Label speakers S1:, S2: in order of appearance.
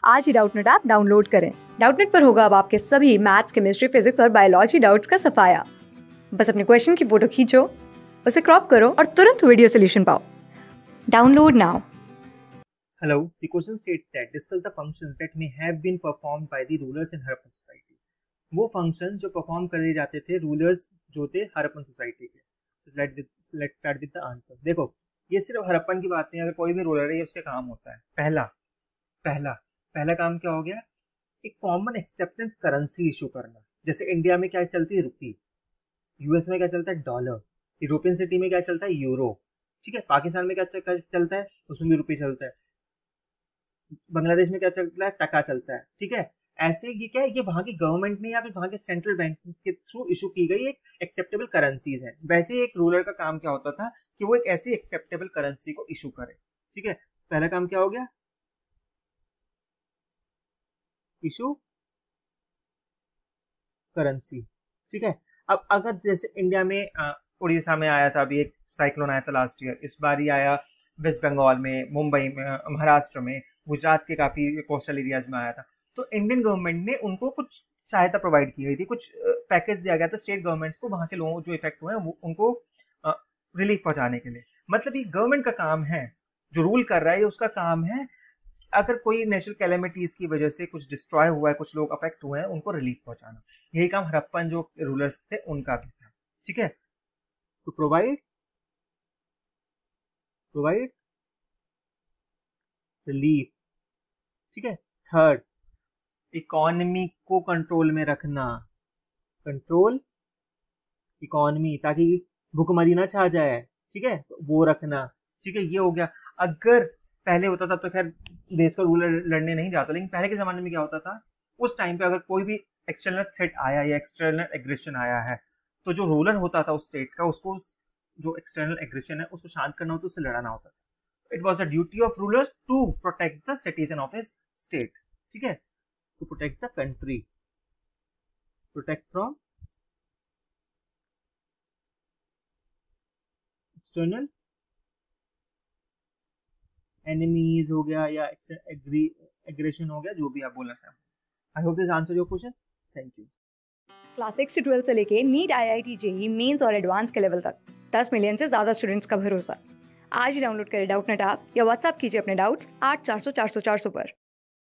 S1: आज ही Doubtnut app download करें। डाउटनेट पर होगा अब आपके सभी मैथ्स, केमिस्ट्री, फिजिक्स और बायोलॉजी डाउट्स का सफाया। बस अपने क्वेश्चन की फोटो खींचो, उसे क्रॉप करो और तुरंत वीडियो सोल्यूशन पाओ। Download now.
S2: Hello, the question states that discuss the functions that may have been performed by the rulers in Harappan society. वो फंक्शंस जो परफॉर्म करे जाते थे रूलर्स जो थे हरप्पन सोसाइटी के। Let's start with the answer. देखो, ये सिर्फ हरप्पन की बात नहीं, अगर कोई भी रूलर है उसके काम होता है। पहला पहला पहला काम क्या हो गया? एक कॉमन एक्सेप्टेंस करेंसी इशू करना। जैसे इंडिया में क्या चलती है? रुपी। यूएस में क्या चलता है? डॉलर। यूरोपियन सिटी में क्या चलता है? यूरो। ठीक है। पाकिस्तान में क्या चलता है? उसमें भी रुपी चलता है। बांग्लादेश में क्या चलता है? टका चलता है। ठीक है। ऐसे ये क्या है, ये वहां की गवर्नमेंट ने या फिर वहां के सेंट्रल बैंक के थ्रू इशू की गई एक एक्सेप्टेबल करेंसीज है। वैसे ही एक रूलर का काम क्या होता था कि वो एक ऐसी एक्सेप्टेबल करेंसी को इशू करे। ठीक है। पहला काम क्या हो गया? Issue currency. ठीक है। अब अगर जैसे इंडिया में उड़ीसा में आया था, अभी एक साइक्लोन आया था लास्ट ईयर, इस बार ही आया वेस्ट बंगाल में, मुंबई में, महाराष्ट्र में, गुजरात के काफी कोस्टल एरियाज में आया था। तो इंडियन गवर्नमेंट ने उनको कुछ सहायता प्रोवाइड की गई थी, कुछ पैकेज दिया गया था स्टेट गवर्नमेंट्स को, वहां के लोगों जो इफेक्ट हुए हैं उनको रिलीफ पहुंचाने के लिए। मतलब ये गवर्नमेंट का काम है, जो रूल कर रहा है ये उसका काम है। अगर कोई नेचुरल कैलेमिटीज की वजह से कुछ डिस्ट्रॉय हुआ है, कुछ लोग अफेक्ट हुए हैं, उनको रिलीफ पहुंचाना, यही काम हड़प्पन जो रूलर्स थे उनका भी था। ठीक है। तो प्रोवाइड प्रोवाइड रिलीफ। ठीक है। थर्ड, इकोनॉमी को कंट्रोल में रखना। कंट्रोल इकोनॉमी, ताकि भुखमरी ना छा जाए। ठीक है, तो वो रखना। ठीक है, ये हो गया। अगर पहले होता था तो खैर देश का रूलर लड़ने नहीं जाता, लेकिन पहले के जमाने में क्या होता था, उस टाइम पे अगर कोई भी एक्सटर्नल थ्रेट आया या एक्सटर्नल एग्रेशन आया है, तो जो रूलर होता था उस स्टेट का, उसको जो एक्सटर्नल एग्रेशन है उसको शांत करना होता, उससे लड़ाना होता था। It was the duty of rulers to protect the citizen of a state. ठीक है, to protect the country, protect from external enemies हो गया या एग्रेशन हो गया, जो भी आप बोलना चाहें। I hope this answer your question. Thank you.
S1: Class 6 से 12 से लेके नीट, IIT, जेईई मेंस और एडवांस के लेवल तक 10 मिलियन से ज्यादा स्टूडेंट्स का भरोसा। आज ही डाउनलोड करें डाउटनेट ऐप या व्हाट्सएप कीजिए अपने डाउट्स 8400 400 400 पर।